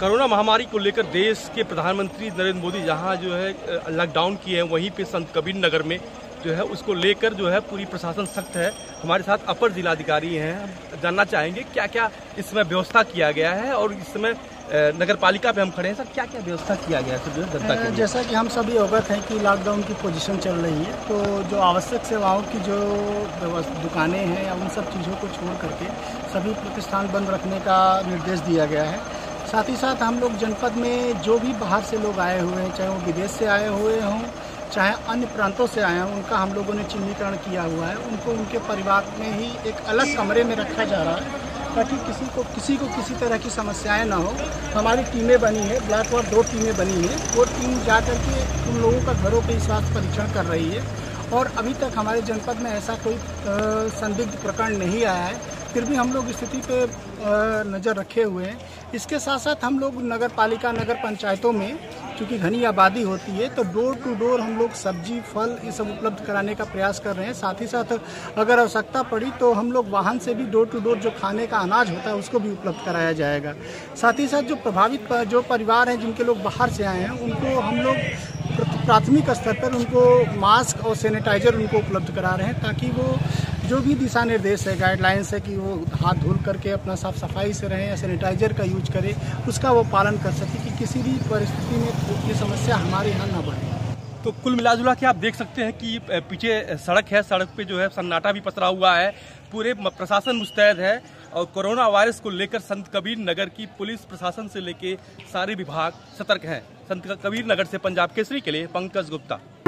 Corona महामारी को लेकर देश के प्रधानमंत्री नरेंद्र मोदी जहां जो है लॉकडाउन किए हैं, वहीं पे संत कबीर नगर में जो है उसको लेकर जो है पूरी प्रशासन सख्त है। हमारे साथ अपर जिलाधिकारी हैं, हम जानना चाहेंगे क्या क्या इसमें व्यवस्था किया गया है और इस समय नगर पालिका पे हम खड़े हैं। सर, क्या क्या व्यवस्था किया गया है सर जो है जनता के लिए? जैसा कि हम सभी अवगत हैं कि लॉकडाउन की पोजीशन चल रही है, तो जो आवश्यक सेवाओं की जो दुकानें हैं या उन सब चीज़ों को छोड़ करके सभी प्रतिष्ठान बंद रखने का निर्देश दिया गया है। साथ ही साथ हम लोग जनपद में जो भी बाहर से लोग आए हुए हैं, चाहे वो विदेश से आए हुए हों चाहे अन्य प्रांतों से आए हों, उनका हम लोगों ने चिन्हीकरण किया हुआ है। उनको उनके परिवार में ही एक अलग कमरे में रखा जा रहा है ताकि किसी को किसी तरह की समस्याएं ना हो। हमारी टीमें बनी है, ब्लॉक वार 2 टीमें बनी हैं। वो टीम जा करके उन लोगों का घरों पे स्वास्थ्य परीक्षण कर रही है और अभी तक हमारे जनपद में ऐसा कोई संदिग्ध प्रकरण नहीं आया है। फिर भी हम लोग स्थिति पे नज़र रखे हुए हैं। इसके साथ साथ हम लोग नगर पालिका नगर पंचायतों में क्योंकि घनी आबादी होती है, तो डोर टू डोर हम लोग सब्जी फल ये सब उपलब्ध कराने का प्रयास कर रहे हैं। साथ ही साथ अगर आवश्यकता पड़ी तो हम लोग वाहन से भी डोर टू डोर जो खाने का अनाज होता है उसको भी उपलब्ध कराया जाएगा। साथ ही साथ जो प्रभावित जो परिवार हैं जिनके लोग बाहर से आए हैं उनको हम लोग प्राथमिक स्तर पर उनको मास्क और सैनिटाइजर उनको उपलब्ध करा रहे हैं ताकि वो जो भी दिशा निर्देश है, गाइडलाइंस है कि वो हाथ धुल करके अपना साफ सफाई से रहें या सैनिटाइजर का यूज करें, उसका वो पालन कर सके कि किसी भी परिस्थिति में ये समस्या हमारे यहाँ ना बढ़े। तो कुल मिलाजुला के आप देख सकते हैं कि पीछे सड़क है, सड़क पे जो है सन्नाटा भी पसरा हुआ है, पूरे प्रशासन मुस्तैद है और कोरोना वायरस को लेकर संत कबीर नगर की पुलिस प्रशासन से लेकर सारे विभाग सतर्क हैं। संत कबीर नगर से पंजाब केसरी के लिए पंकज गुप्ता।